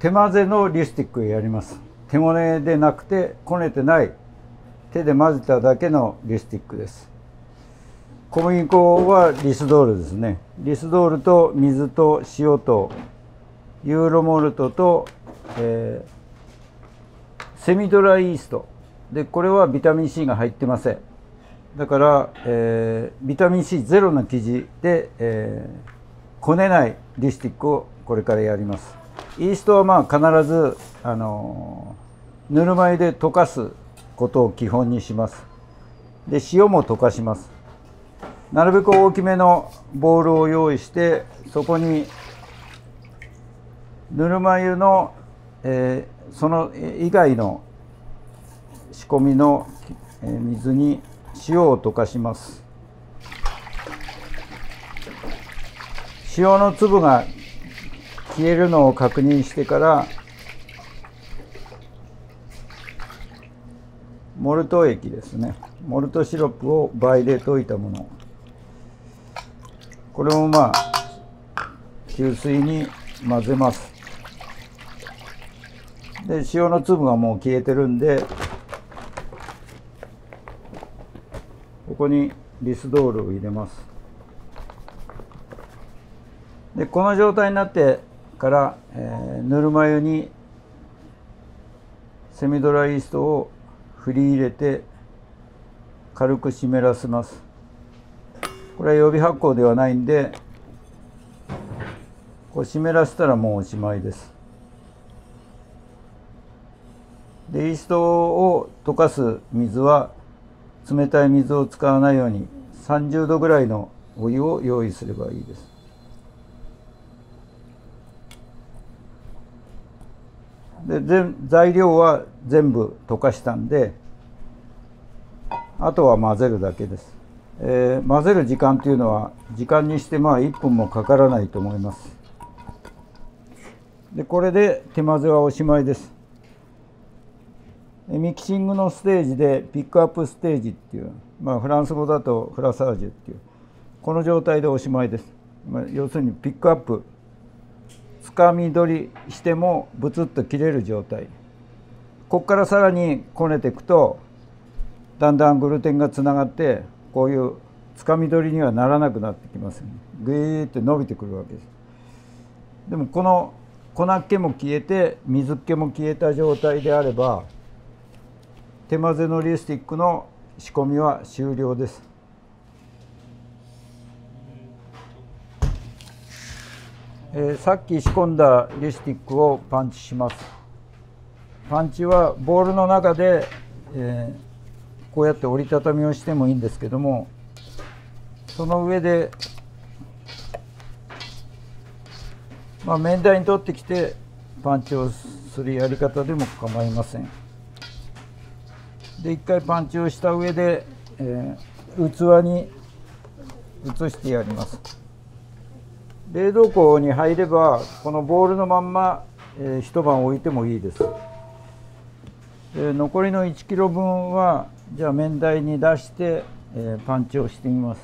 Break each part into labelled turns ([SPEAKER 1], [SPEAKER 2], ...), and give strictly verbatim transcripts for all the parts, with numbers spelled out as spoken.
[SPEAKER 1] 手混ぜのリスティックをやります。手ごねでなくてこねてない手で混ぜただけのリスティックです。小麦粉はリスドールですね。リスドールと水と塩とユーロモルトと、えー、セミドライイーストで、これはビタミン C が入ってません。だから、えー、ビタミン シーゼロ の生地で、えー、こねないリスティックをこれからやります。イーストはまあ必ず、あのー、ぬるま湯で溶かすことを基本にします。で、塩も溶かします。なるべく大きめのボウルを用意して、そこにぬるま湯の、えー、その以外の仕込みの水に塩を溶かします。塩の粒が消えるのを確認してから、モルト液ですね、モルトシロップを倍で溶いたもの、これをまあ急水に混ぜます。で、塩の粒がもう消えてるんで、ここにリスドールを入れます。で、この状態になってから、えー、ぬるま湯にセミドライイーストを振り入れて軽く湿らせます。これは予備発酵ではないんで、こう湿らせたらもうおしまいです。で、イーストを溶かす水は冷たい水を使わないようにさんじゅうどぐらいのお湯を用意すればいいです。で、材料は全部溶かしたんで、あとは混ぜるだけです。えー、混ぜる時間というのは時間にしてまあいっぷんもかからないと思います。で、これで手混ぜはおしまいです。ミキシングのステージでピックアップステージっていう、まあ、フランス語だとフラサージュっていう、この状態でおしまいです。まあ、要するにピックアップ、つかみ取りしてもブツッと切れる状態。ここからさらにこねていくとだんだんグルテンがつながって、こういうつかみ取りにはならなくなってきますよね。グイーって伸びてくるわけです。でもこの粉っ気も消えて水っ気も消えた状態であれば、手混ぜのリスティックの仕込みは終了です。えー、さっき仕込んだリスティックをパンチします。パンチはボウルの中で、えー、こうやって折りたたみをしてもいいんですけども、その上で、まあ、面台に取ってきてパンチをするやり方でも構いません。で、一回パンチをした上で、えー、器に移してやります。冷蔵庫に入ればこのボウルのまんま、えー、一晩置いてもいいです。で、残りのいちキロぶんはじゃあ面台に出して、えー、パンチをしてみます。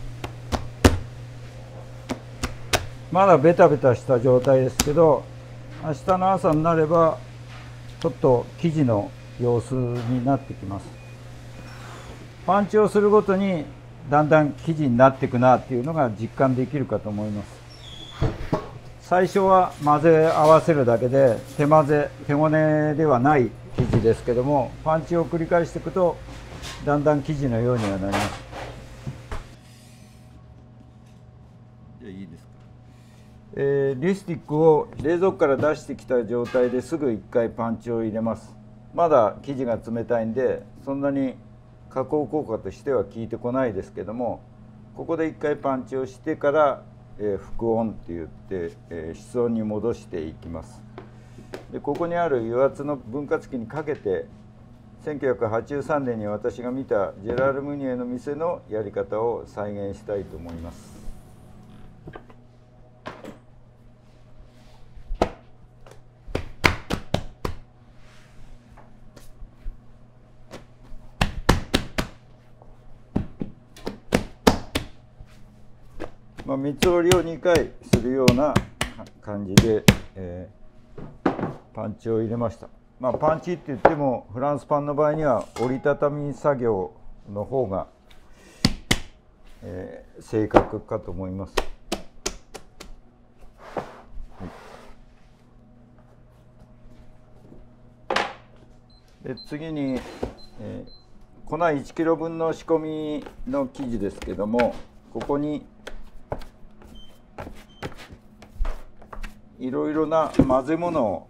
[SPEAKER 1] まだベタベタした状態ですけど、明日の朝になればちょっと生地の様子になってきます。パンチをするごとにだんだん生地になっていくなっていうのが実感できるかと思います。最初は混ぜ合わせるだけで手混ぜ手ごねではない生地ですけども、パンチを繰り返していくとだんだん生地のようにはなります。じゃあいいですか。えー、リスティックを冷蔵庫から出してきた状態ですぐいっかいパンチを入れます。まだ生地が冷たいんでそんなに加工効果としては効いてこないですけども、ここでいっかいパンチをしてから、えー、復温って言って、えー、室温に戻していきます。で、ここにある油圧の分割機にかけてせんきゅうひゃくはちじゅうさんねんに私が見たジェラール・ムニエの店のやり方を再現したいと思います。まあ、三つ折りをにかいするような感じで、えーパンチを入れました。まあ、パンチって言ってもフランスパンの場合には折りたたみ作業の方が、えー、正確かと思います。で次に、えー、粉いちキロぶんの仕込みの生地ですけども、ここにいろいろな混ぜ物を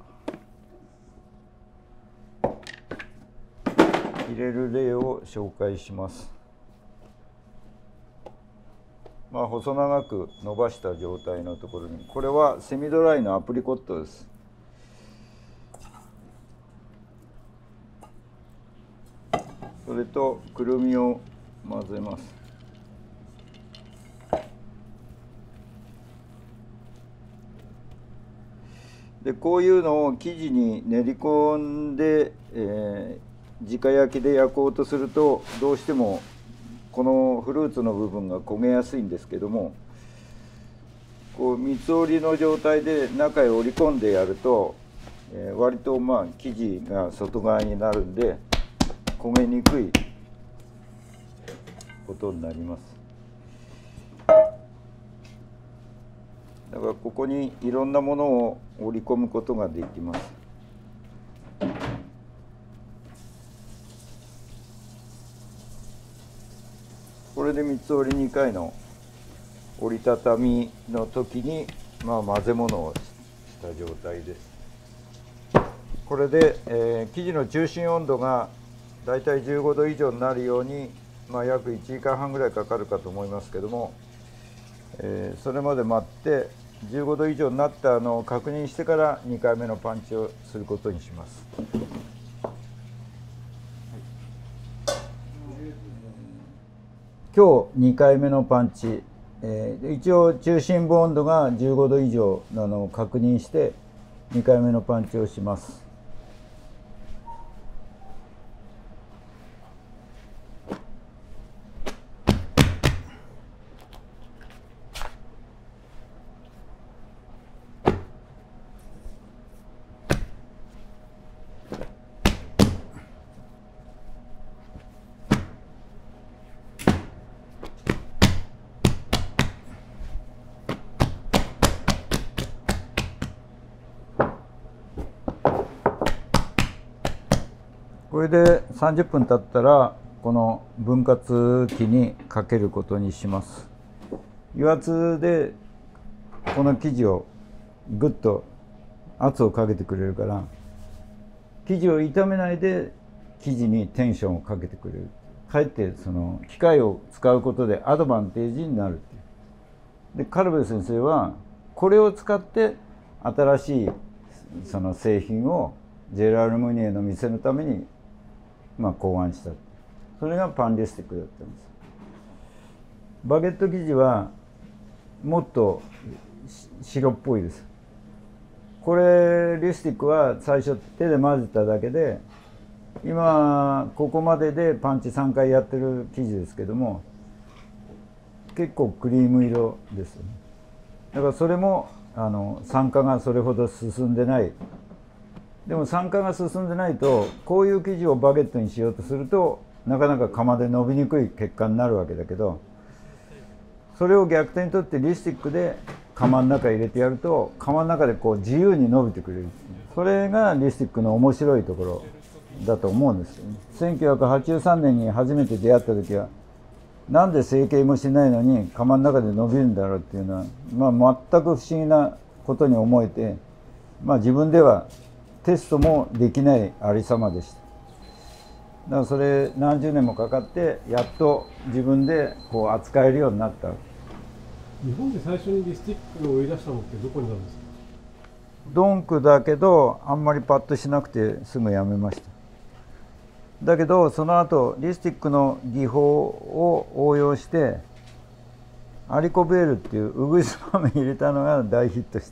[SPEAKER 1] 入れる例を紹介します。まあ、細長く伸ばした状態のところに、これはセミドライのアプリコットです。それとくるみを混ぜます。でこういうのを生地に練り込んで、えー、直焼きで焼こうとするとどうしてもこのフルーツの部分が焦げやすいんですけども、こう三つ折りの状態で中へ折り込んでやると、えー、割とまあ生地が外側になるんで焦げにくいことになります。だからここにいろんなものを織り込むことができます。これで三つ折りにかいの折りたたみの時に、まあ、混ぜ物をした状態です。これで、えー、生地の中心温度がだいたいじゅうごど以上になるように、まあ、約いちじかんはんぐらいかかるかと思いますけども、えー、それまで待ってじゅうごど以上になったのを確認してからにかいめのパンチをすることにします。今日にかいめのパンチ、えー、一応中心部温度がじゅうごど以上なのを確認してにかいめのパンチをします。これでさんじゅっぷん経ったらこの分割機にかけることにします。油圧でこの生地をぐっと圧をかけてくれるから、生地を傷めないで生地にテンションをかけてくれる。かえってその機械を使うことでアドバンテージになるっていう。でカルベ先生はこれを使って新しいその製品をジェラール・ムニエの店のためにまあ考案した。それがパンリスティックだったんです。バゲット生地はもっと白っぽいです。これリスティックは最初手で混ぜただけで、今ここまででパンチさんかいやってる生地ですけども、結構クリーム色ですよね。だからそれもあの酸化がそれほど進んでない。でも酸化が進んでないとこういう生地をバゲットにしようとするとなかなか窯で伸びにくい結果になるわけだけど、それを逆手にとってリスティックで窯の中に入れてやると窯の中でこう自由に伸びてくれる。それがリスティックの面白いところだと思うんですよね。せんきゅうひゃくはちじゅうさんねんに初めて出会った時はなんで成形もしないのに窯の中で伸びるんだろうっていうのは、まあ、全く不思議なことに思えて、まあ、自分ではテストもできないありさまでした。だからそれ何十年もかかってやっと自分でこう扱えるようになった。
[SPEAKER 2] 日本で最初にリスティックを売り出したのってどこになるんですか？
[SPEAKER 1] ドンクだけどあんまりパッとしなくてすぐやめました。だけどその後リスティックの技法を応用してアリコベールっていうウグイス豆入れたのが大ヒットして。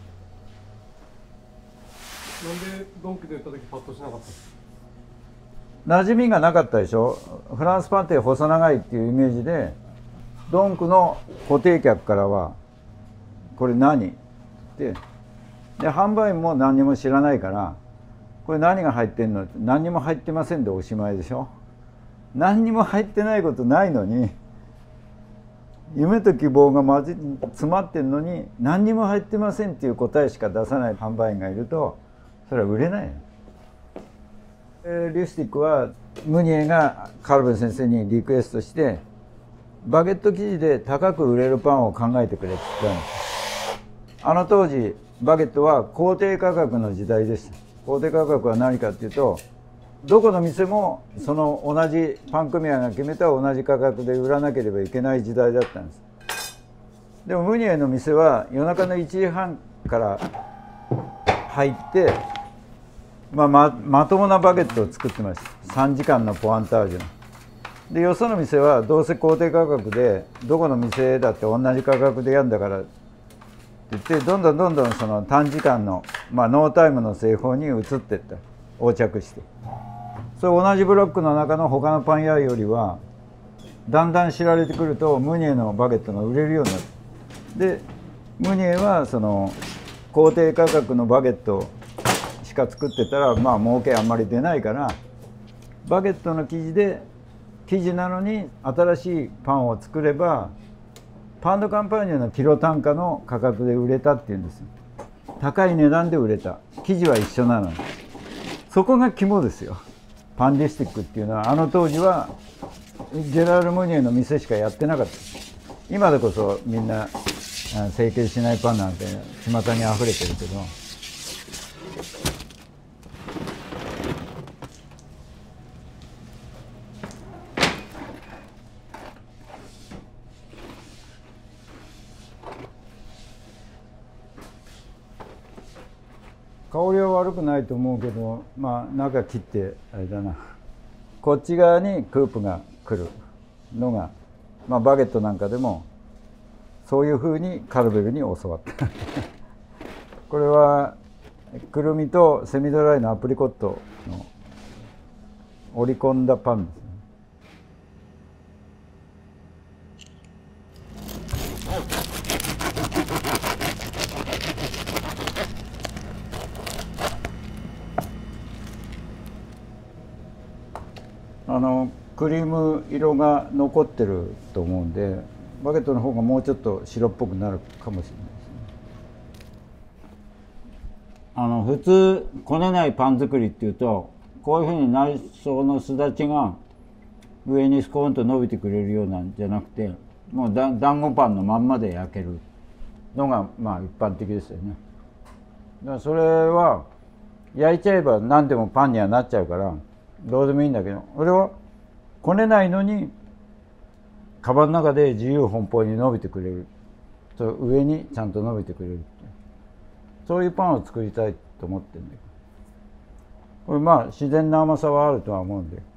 [SPEAKER 2] なんでドンクで売った時パッとしなかったんですか？
[SPEAKER 1] 馴染みがなかったでしょ。フランスパンって細長いっていうイメージで、ドンクの固定客からはこれ何ってで販売員も何にも知らないから、これ何が入ってんのって、何にも入ってませんでおしまいでしょ。何にも入ってないことないのに、夢と希望が混じ詰まってんのに何にも入ってませんっていう答えしか出さない販売員がいると、それは売れない。リスティックはムニエがカルベン先生にリクエストして、バゲット生地で高く売れるパンを考えてくれって言ったんです。あの当時バゲットは公定価格の時代でした。公定価格は何かっていうと、どこの店もその同じパン組合が決めた同じ価格で売らなければいけない時代だったんです。でもムニエの店は夜中のいちじはんから入って、まあ、ま, まともなバゲットを作ってました。さんじかんのポワンタージュの。でよその店はどうせ公定価格で、どこの店だって同じ価格でやるんだからって言って、どんどんどんどんその短時間の、まあ、ノータイムの製法に移っていった。横着して、それ同じブロックの中の他のパン屋よりはだんだん知られてくると、ムニエのバゲットが売れるようになる。でムニエはその公定価格のバゲットしか作ってたら、まあ儲けあんまり出ないから、バゲットの生地で生地なのに新しいパンを作れば、パンドカンパーニュのキロ単価の価格で売れたっていうんですよ。高い値段で売れた。生地は一緒なのに。そこが肝ですよ。パンディスティックっていうのは、あの当時はジェラール・ムニエの店しかやってなかった。今でこそみんな成形しないパンなんて巷にあふれてるけど、香りは悪くないと思うけど、まあ中切ってあれだな、こっち側にクープが来るのが、まあ、バゲットなんかでもそういうふうにカルベルに教わったこれはくるみとセミドライのアプリコットの織り込んだパンですね。あのクリーム色が残ってると思うんで、バゲットの方がもうちょっと白っぽくなるかもしれないですね。あの普通こねないパン作りっていうと、こういうふうに内装のすだちが上にスコーンと伸びてくれるようなんじゃなくて、もうだ団子パンのまんまで焼けるのがまあ一般的ですよね。だからそれは焼いちゃえば何でもパンにはなっちゃうからどうでもいいんだけど、俺はこねないのにカバンの中で自由奔放に伸びてくれる、と上にちゃんと伸びてくれるって、そういうパンを作りたいと思ってるんだけど、これまあ自然な甘さはあるとは思うんで。